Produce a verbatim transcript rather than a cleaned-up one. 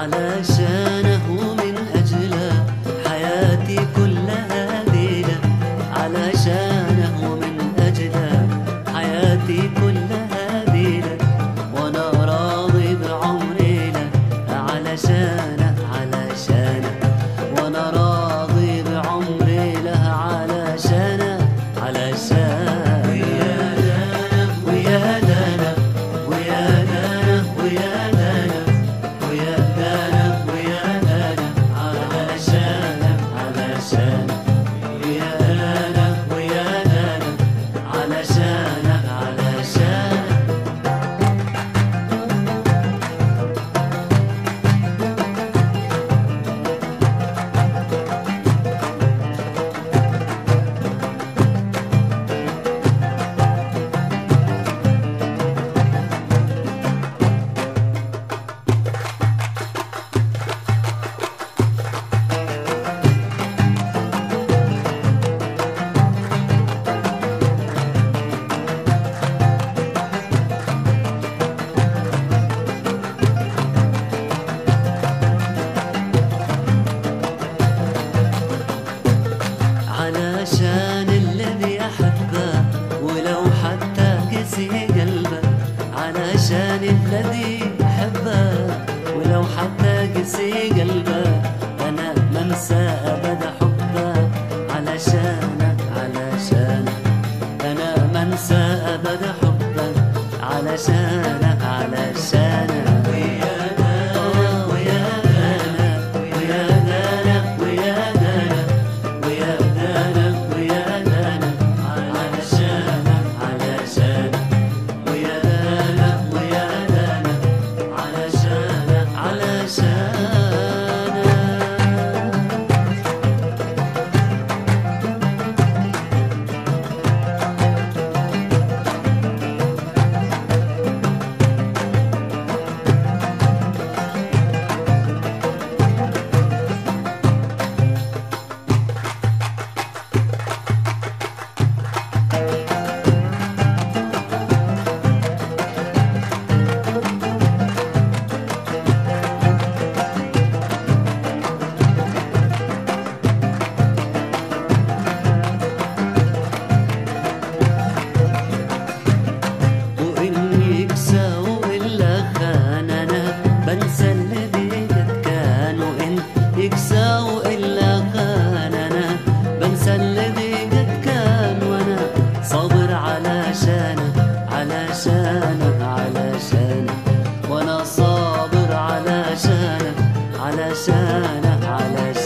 علشانه ومن أجله حياتي كلها ليلة، علشانه ومن أجله حياتي كلها ليلة، وأنا راضي بعمري له علشانه علشانه، وأنا راضي بعمري له علشانه علشانه. ويا دانا ويا دانا ويا دانا ويا دانا ويا دانا علشانه علشانه، ويا دانا ويا دانا علشانه علشانه. علشان الذي أحبه ولو حتى قسي قلبه، علشان الذي أحبه ولو حتى قسي قلبه، أنا ما انسى أبدا حبه علشانه علشانه، أنا ما انسى أبدا حبه علشانه علشانه. ويا دانا ويا دانا ويا دانا ويا دانا ويا دانا ويا دانا علشانه علشانه، ويا دانا ويا دانا علشانه علشانه. بنسى الذي قد كان، وإن يكسى وإلا خان أنا بنسى الذي قد كان، وأنا صابر علشانه علشانه علشانه، وأنا صابر علشانه علشانه علشانه.